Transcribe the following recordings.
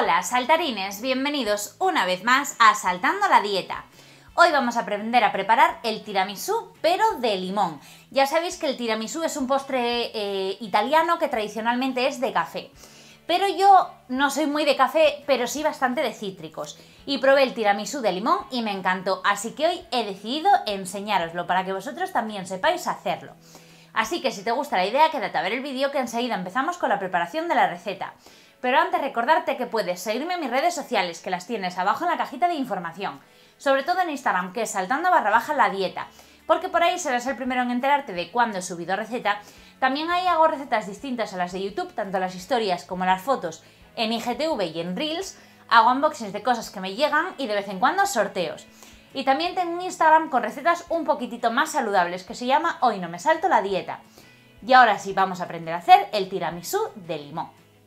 Hola saltarines, bienvenidos una vez más a Saltando la Dieta. Hoy vamos a aprender a preparar el tiramisú, pero de limón. Ya sabéis que el tiramisú es un postre italiano que tradicionalmente es de café. Pero yo no soy muy de café, pero sí bastante de cítricos. Y probé el tiramisú de limón y me encantó, así que hoy he decidido enseñároslo para que vosotros también sepáis hacerlo. Así que si te gusta la idea, quédate a ver el vídeo que enseguida empezamos con la preparación de la receta. Pero antes recordarte que puedes seguirme en mis redes sociales, que las tienes abajo en la cajita de información. Sobre todo en Instagram, que es saltando_la_dieta, porque por ahí serás el primero en enterarte de cuándo he subido receta. También ahí hago recetas distintas a las de YouTube, tanto las historias como las fotos en IGTV y en Reels. Hago unboxings de cosas que me llegan y de vez en cuando sorteos. Y también tengo un Instagram con recetas un poquitito más saludables que se llama Hoy no me salto la dieta. Y ahora sí vamos a aprender a hacer el tiramisú de limón.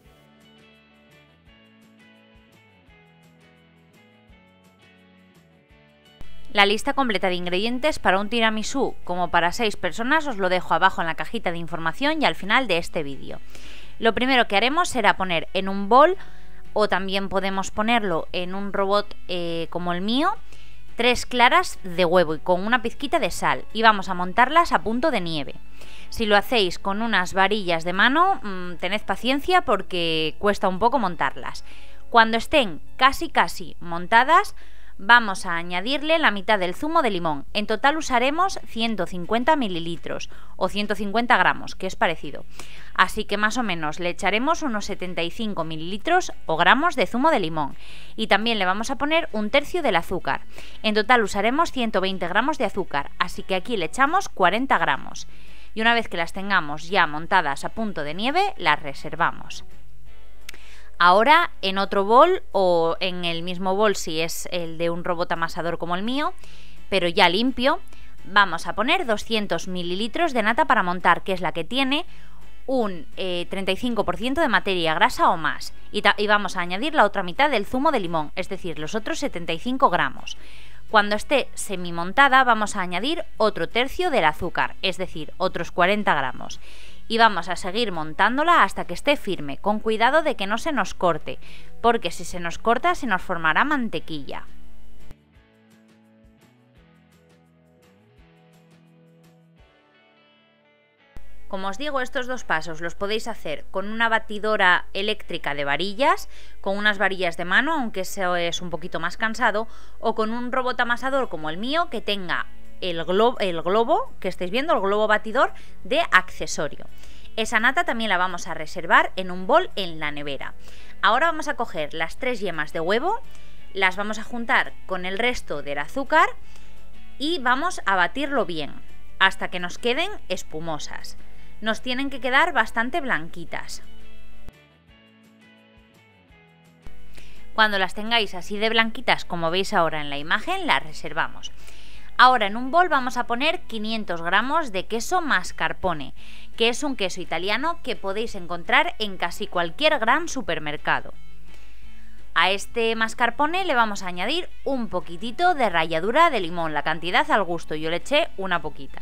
La lista completa de ingredientes para un tiramisú como para 6 personas os lo dejo abajo en la cajita de información y al final de este vídeo. Lo primero que haremos será poner en un bol, o también podemos ponerlo en un robot como el mío, 3 claras de huevo y con una pizquita de sal, y vamos a montarlas a punto de nieve. Si lo hacéis con unas varillas de mano, tened paciencia porque cuesta un poco montarlas. Cuando estén casi montadas, vamos a añadirle la mitad del zumo de limón. En total usaremos 150 mililitros o 150 gramos, que es parecido. Así que más o menos le echaremos unos 75 mililitros o gramos de zumo de limón. Y también le vamos a poner un tercio del azúcar. En total usaremos 120 gramos de azúcar, así que aquí le echamos 40 gramos. Y una vez que las tengamos ya montadas a punto de nieve, las reservamos. Ahora en otro bol, o en el mismo bol si es el de un robot amasador como el mío, pero ya limpio, vamos a poner 200 mililitros de nata para montar, que es la que tiene un 35% de materia grasa o más, y vamos a añadir la otra mitad del zumo de limón, es decir, los otros 75 gramos. Cuando esté semi-montada vamos a añadir otro tercio del azúcar, es decir, otros 40 gramos. Y vamos a seguir montándola hasta que esté firme, con cuidado de que no se nos corte, porque si se nos corta se nos formará mantequilla. Como os digo, estos dos pasos los podéis hacer con una batidora eléctrica de varillas, con unas varillas de mano, aunque eso es un poquito más cansado, o con un robot amasador como el mío que tenga el globo que estáis viendo, el globo batidor de accesorio. Esa nata también la vamos a reservar en un bol en la nevera. Ahora vamos a coger las 3 yemas de huevo, las vamos a juntar con el resto del azúcar y vamos a batirlo bien hasta que nos queden espumosas. Nos tienen que quedar bastante blanquitas. Cuando las tengáis así de blanquitas como veis ahora en la imagen, las reservamos. Ahora en un bol vamos a poner 500 gramos de queso mascarpone, que es un queso italiano que podéis encontrar en casi cualquier gran supermercado. A este mascarpone le vamos a añadir un poquitito de ralladura de limón, la cantidad al gusto, yo le eché una poquita.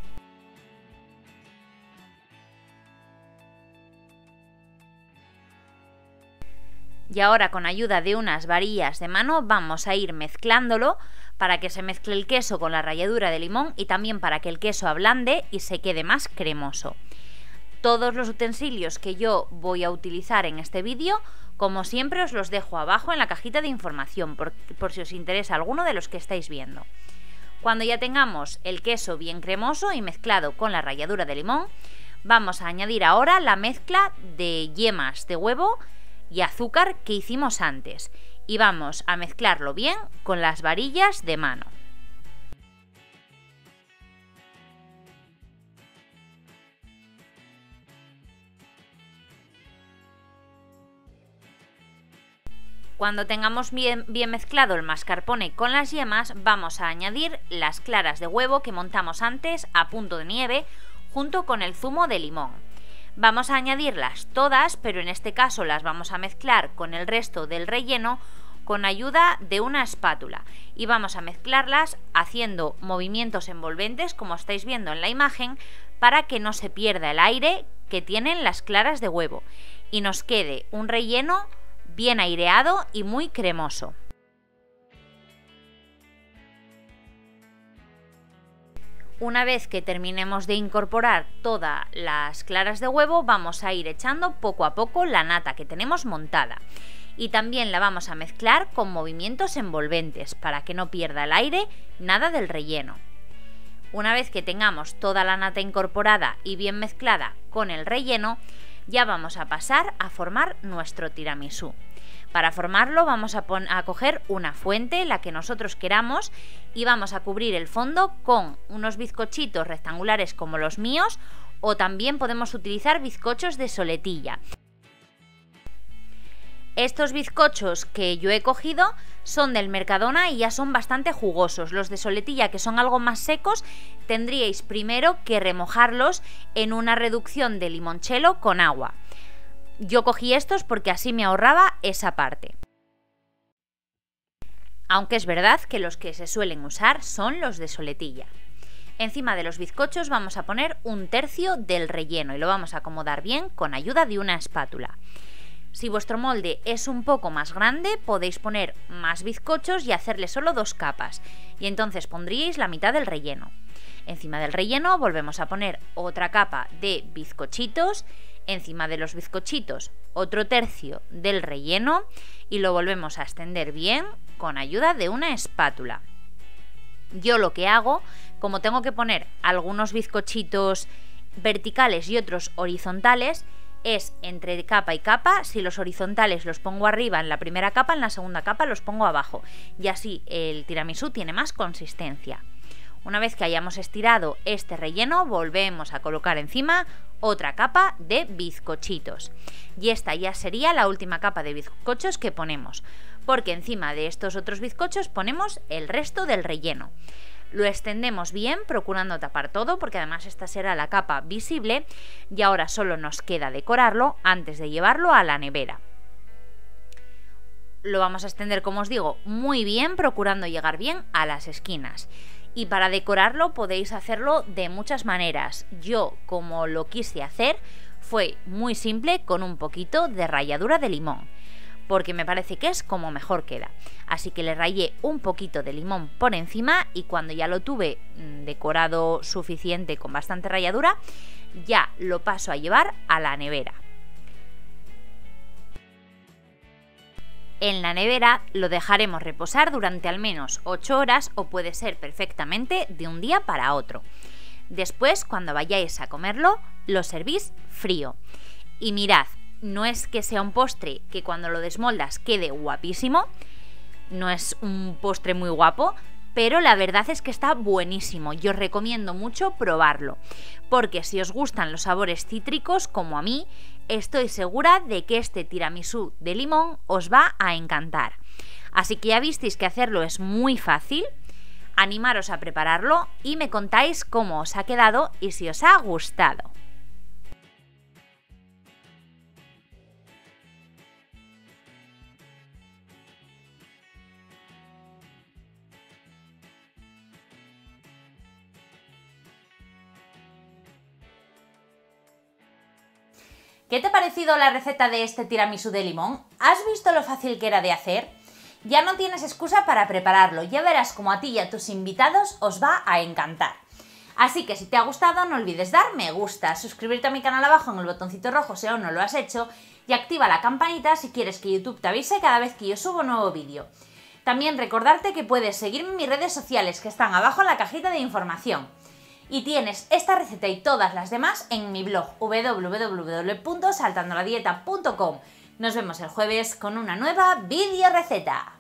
Y ahora con ayuda de unas varillas de mano vamos a ir mezclándolo para que se mezcle el queso con la ralladura de limón y también para que el queso ablande y se quede más cremoso. Todos los utensilios que yo voy a utilizar en este vídeo, como siempre, os los dejo abajo en la cajita de información por si os interesa alguno de los que estáis viendo. Cuando ya tengamos el queso bien cremoso y mezclado con la ralladura de limón, vamos a añadir ahora la mezcla de yemas de huevo y azúcar que hicimos antes y vamos a mezclarlo bien con las varillas de mano. Cuando tengamos bien mezclado el mascarpone con las yemas, vamos a añadir las claras de huevo que montamos antes a punto de nieve junto con el zumo de limón. Vamos a añadirlas todas, pero en este caso las vamos a mezclar con el resto del relleno con ayuda de una espátula y vamos a mezclarlas haciendo movimientos envolventes como estáis viendo en la imagen para que no se pierda el aire que tienen las claras de huevo y nos quede un relleno bien aireado y muy cremoso. Una vez que terminemos de incorporar todas las claras de huevo, vamos a ir echando poco a poco la nata que tenemos montada. Y también la vamos a mezclar con movimientos envolventes para que no pierda el aire nada del relleno. Una vez que tengamos toda la nata incorporada y bien mezclada con el relleno, ya vamos a pasar a formar nuestro tiramisú. Para formarlo vamos a coger una fuente, la que nosotros queramos, y vamos a cubrir el fondo con unos bizcochitos rectangulares como los míos, o también podemos utilizar bizcochos de soletilla. Estos bizcochos que yo he cogido son del Mercadona y ya son bastante jugosos. Los de soletilla, que son algo más secos, tendríais primero que remojarlos en una reducción de limoncello con agua. Yo cogí estos porque así me ahorraba esa parte. Aunque es verdad que los que se suelen usar son los de soletilla. Encima de los bizcochos vamos a poner 1/3 del relleno y lo vamos a acomodar bien con ayuda de una espátula. Si vuestro molde es un poco más grande, podéis poner más bizcochos y hacerle solo 2 capas, y entonces pondríais la mitad del relleno. Encima del relleno volvemos a poner otra capa de bizcochitos, encima de los bizcochitos otro 1/3 del relleno y lo volvemos a extender bien con ayuda de una espátula. Yo lo que hago, como tengo que poner algunos bizcochitos verticales y otros horizontales, es entre capa y capa. Si los horizontales los pongo arriba en la primera capa, en la segunda capa los pongo abajo, y así el tiramisú tiene más consistencia. Una vez que hayamos estirado este relleno, volvemos a colocar encima otra capa de bizcochitos, y esta ya sería la última capa de bizcochos que ponemos, porque encima de estos otros bizcochos ponemos el resto del relleno. Lo extendemos bien, procurando tapar todo, porque además esta será la capa visible, y ahora solo nos queda decorarlo antes de llevarlo a la nevera. Lo vamos a extender, como os digo, muy bien, procurando llegar bien a las esquinas. Y para decorarlo podéis hacerlo de muchas maneras. Yo, como lo quise hacer, fue muy simple, con un poquito de ralladura de limón, porque me parece que es como mejor queda. Así que le rayé un poquito de limón por encima, y cuando ya lo tuve decorado suficiente con bastante ralladura, ya lo paso a llevar a la nevera. En la nevera lo dejaremos reposar durante al menos 8 horas, o puede ser perfectamente de un día para otro. Después, cuando vayáis a comerlo, lo servís frío. Y mirad, no es que sea un postre que cuando lo desmoldas quede guapísimo, no es un postre muy guapo, pero la verdad es que está buenísimo. Yo os recomiendo mucho probarlo, porque si os gustan los sabores cítricos como a mí, estoy segura de que este tiramisú de limón os va a encantar. Así que ya visteis que hacerlo es muy fácil. Animaros a prepararlo y me contáis cómo os ha quedado y si os ha gustado. ¿Qué te ha parecido la receta de este tiramisú de limón? ¿Has visto lo fácil que era de hacer? Ya no tienes excusa para prepararlo, ya verás como a ti y a tus invitados os va a encantar. Así que si te ha gustado, no olvides dar me gusta, suscribirte a mi canal abajo en el botoncito rojo si aún no lo has hecho, y activa la campanita si quieres que YouTube te avise cada vez que yo subo un nuevo vídeo. También recordarte que puedes seguirme en mis redes sociales, que están abajo en la cajita de información. Y tienes esta receta y todas las demás en mi blog www.saltandoladieta.com. Nos vemos el jueves con una nueva video receta.